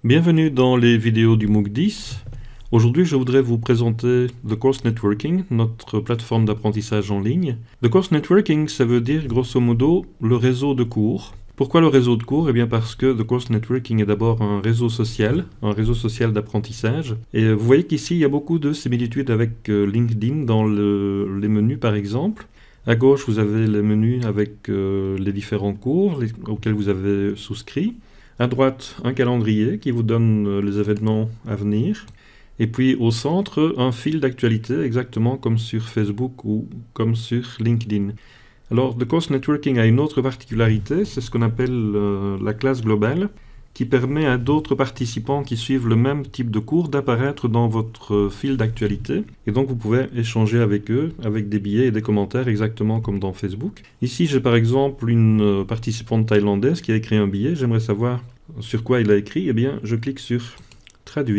Bienvenue dans les vidéos du MOOC 10. Aujourd'hui, je voudrais vous présenter The Course Networking, notre plateforme d'apprentissage en ligne. The Course Networking, ça veut dire grosso modo le réseau de cours. Pourquoi le réseau de cours? Eh bien parce que The Course Networking est d'abord un réseau social d'apprentissage. Et vous voyez qu'ici, il y a beaucoup de similitudes avec LinkedIn dans les menus par exemple. À gauche, vous avez les menus avec les différents cours auxquels vous avez souscrit. À droite, un calendrier qui vous donne les événements à venir. Et puis au centre, un fil d'actualité, exactement comme sur Facebook ou comme sur LinkedIn. Alors, The Course Networking a une autre particularité, c'est ce qu'on appelle la classe globale, qui permet à d'autres participants qui suivent le même type de cours d'apparaître dans votre fil d'actualité. Et donc vous pouvez échanger avec eux, avec des billets et des commentaires, exactement comme dans Facebook. Ici, j'ai par exemple une participante thaïlandaise qui a écrit un billet. J'aimerais savoir sur quoi il a écrit. Eh bien, je clique sur « Traduire »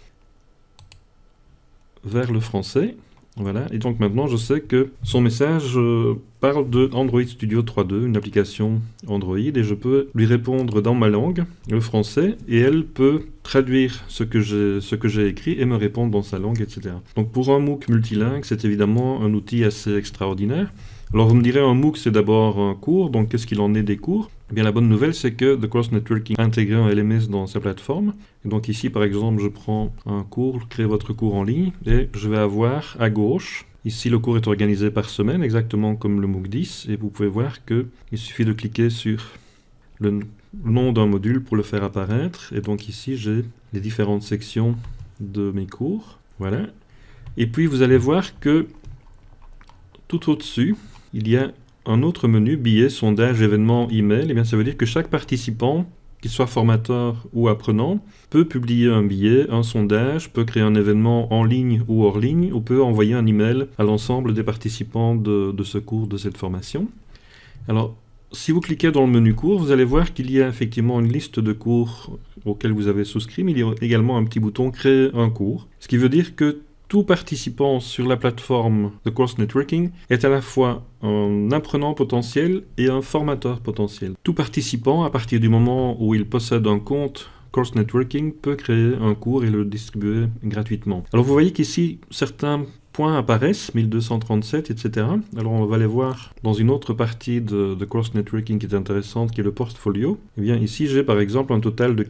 vers le français. Voilà, et donc maintenant je sais que son message parle de Android Studio 3.2, une application Android, et je peux lui répondre dans ma langue, le français, et elle peut traduire ce que j'ai écrit et me répondre dans sa langue, etc. Donc pour un MOOC multilingue, c'est évidemment un outil assez extraordinaire. Alors vous me direz, un MOOC c'est d'abord un cours, donc qu'est-ce qu'il en est des cours? Eh bien la bonne nouvelle c'est que The Course Networking a intégré un LMS dans sa plateforme. Et donc ici par exemple je prends un cours, créer votre cours en ligne, et je vais avoir à gauche, ici le cours est organisé par semaine, exactement comme le MOOC 10, et vous pouvez voir qu'il suffit de cliquer sur le nom d'un module pour le faire apparaître. Et donc ici j'ai les différentes sections de mes cours, voilà. Et puis vous allez voir que tout au-dessus, il y a un autre menu, billets, sondages, événements, email. Et bien ça veut dire que chaque participant, qu'il soit formateur ou apprenant, peut publier un billet, un sondage, peut créer un événement en ligne ou hors ligne, ou peut envoyer un email à l'ensemble des participants de ce cours, de cette formation. Alors, si vous cliquez dans le menu cours, vous allez voir qu'il y a effectivement une liste de cours auxquels vous avez souscrit, mais il y a également un petit bouton « Créer un cours », ce qui veut dire que tout participant sur la plateforme The Course Networking est à la fois un apprenant potentiel et un formateur potentiel. Tout participant, à partir du moment où il possède un compte Course Networking, peut créer un cours et le distribuer gratuitement. Alors vous voyez qu'ici, certains points apparaissent, 1237, etc. Alors on va les voir dans une autre partie de Course Networking qui est intéressante, qui est le portfolio. Et bien ici, j'ai par exemple un total de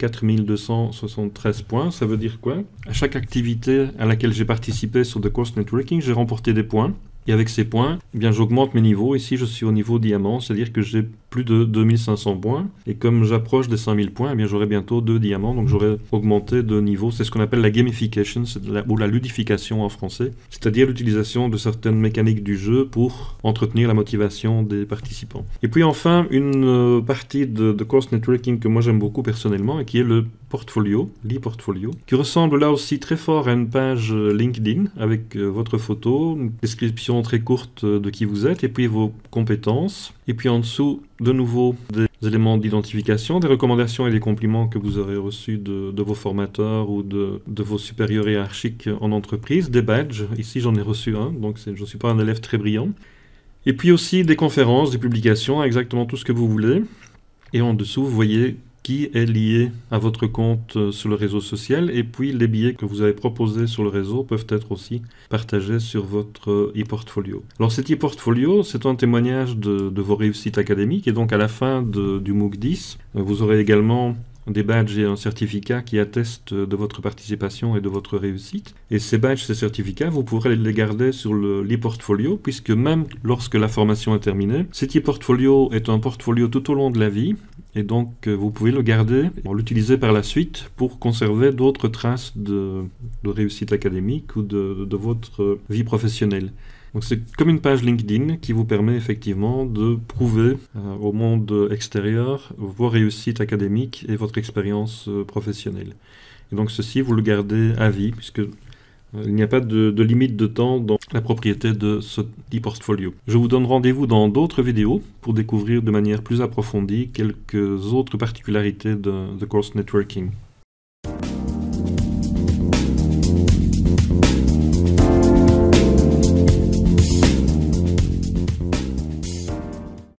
4273 points. Ça veut dire quoi? À chaque activité à laquelle j'ai participé sur The Course Networking, j'ai remporté des points. Et avec ces points, eh bien, j'augmente mes niveaux. Ici, je suis au niveau diamant, c'est-à-dire que j'ai plus de 2500 points. Et comme j'approche des 5000 points, eh bien, j'aurai bientôt 2 diamants, donc j'aurai augmenté de niveau. C'est ce qu'on appelle la gamification, ou la ludification en français, c'est-à-dire l'utilisation de certaines mécaniques du jeu pour entretenir la motivation des participants. Et puis enfin, une partie de Course Networking que moi j'aime beaucoup personnellement, et qui est le portfolio, l'e-portfolio, qui ressemble là aussi très fort à une page LinkedIn, avec votre photo, une description très courte de qui vous êtes, et puis vos compétences, et puis en dessous, de nouveau, des éléments d'identification, des recommandations et des compliments que vous aurez reçus de vos formateurs ou de vos supérieurs hiérarchiques en entreprise, des badges, ici j'en ai reçu un, donc je ne suis pas un élève très brillant, et puis aussi des conférences, des publications, exactement tout ce que vous voulez, et en dessous, vous voyez qui est lié à votre compte sur le réseau social, et puis les billets que vous avez proposés sur le réseau peuvent être aussi partagés sur votre e-portfolio. Alors cet e-portfolio, c'est un témoignage de vos réussites académiques, et donc à la fin du MOOC 10, vous aurez également des badges et un certificat qui attestent de votre participation et de votre réussite. Et ces badges, ces certificats, vous pourrez les garder sur l'e-portfolio, puisque même lorsque la formation est terminée, cet e-portfolio est un portfolio tout au long de la vie, et donc vous pouvez le garder, l'utiliser par la suite pour conserver d'autres traces de réussite académique ou de votre vie professionnelle. Donc c'est comme une page LinkedIn qui vous permet effectivement de prouver au monde extérieur vos réussites académiques et votre expérience professionnelle. Et donc ceci, vous le gardez à vie, puisque il n'y a pas de limite de temps dans la propriété de ce e-portfolio. Je vous donne rendez-vous dans d'autres vidéos pour découvrir de manière plus approfondie quelques autres particularités de Course Networking.